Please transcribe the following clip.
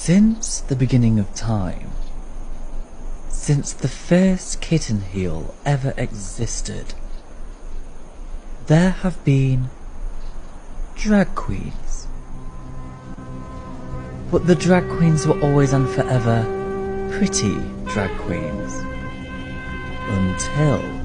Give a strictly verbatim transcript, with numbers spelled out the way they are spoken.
Since the beginning of time, since the first kitten heel ever existed, there have been drag queens. But the drag queens were always and forever pretty drag queens. Until